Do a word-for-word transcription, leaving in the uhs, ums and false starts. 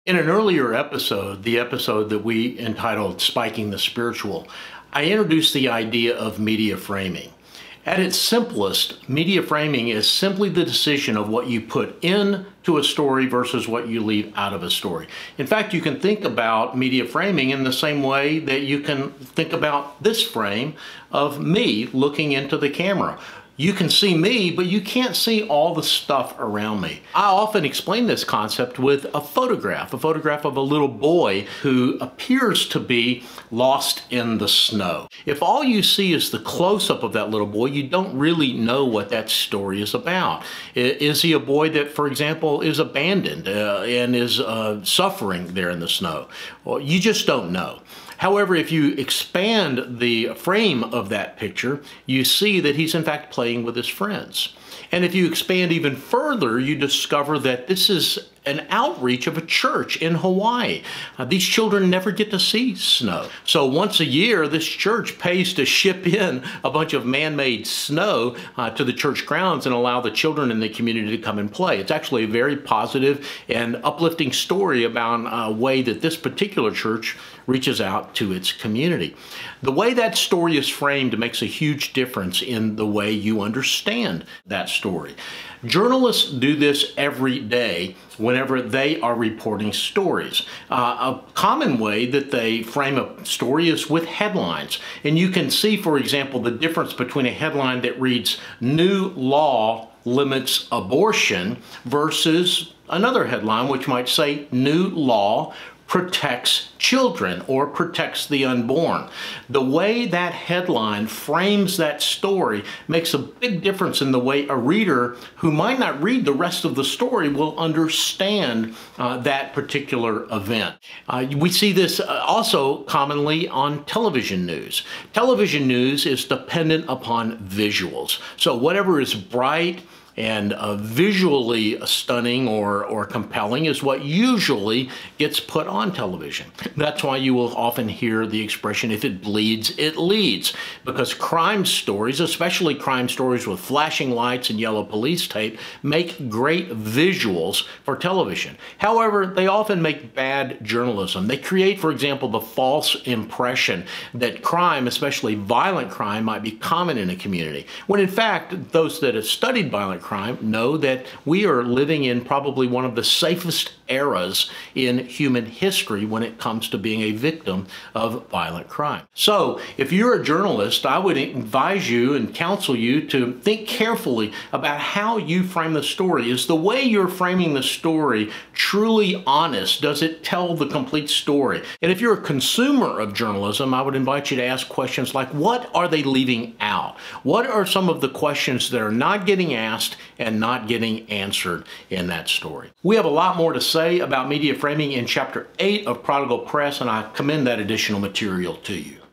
In an earlier episode, the episode that we entitled Spiking the Spiritual, I introduced the idea of media framing. At its simplest, media framing is simply the decision of what you put into a story versus what you leave out of a story. In fact, you can think about media framing in the same way that you can think about this frame of me looking into the camera. You can see me, but you can't see all the stuff around me. I often explain this concept with a photograph, a photograph of a little boy who appears to be lost in the snow. If all you see is the close-up of that little boy, you don't really know what that story is about. Is he a boy that, for example, is abandoned uh, and is uh, suffering there in the snow? Well, you just don't know. However, if you expand the frame of that picture, you see that he's in fact playing with his friends. And if you expand even further, you discover that this is an outreach of a church in Hawaii. Uh, these children never get to see snow. So once a year, this church pays to ship in a bunch of man-made snow uh, to the church grounds and allow the children in the community to come and play. It's actually a very positive and uplifting story about a way that this particular church reaches out to its community. The way that story is framed makes a huge difference in the way you understand that story. Journalists do this every day whenever they are reporting stories. Uh, a common way that they frame a story is with headlines. And you can see, for example, the difference between a headline that reads, "New law limits abortion," versus another headline which might say, "New law protects children," or "protects the unborn." The way that headline frames that story makes a big difference in the way a reader who might not read the rest of the story will understand uh, that particular event. Uh, we see this also commonly on television news. Television news is dependent upon visuals. So whatever is bright and uh, visually stunning or, or compelling is what usually gets put on television. That's why you will often hear the expression, "If it bleeds, it leads," because crime stories, especially crime stories with flashing lights and yellow police tape, make great visuals for television. However, they often make bad journalism. They create, for example, the false impression that crime, especially violent crime, might be common in a community, when in fact, those that have studied violent crime know that we are living in probably one of the safest eras in human history when it comes to being a victim of violent crime. So if you're a journalist, I would advise you and counsel you to think carefully about how you frame the story. Is the way you're framing the story truly honest? Does it tell the complete story? And if you're a consumer of journalism, I would invite you to ask questions like, what are they leaving out? What are some of the questions that are not getting asked and not getting answered in that story? We have a lot more to say about media framing in chapter eight of Prodigal Press, and I commend that additional material to you.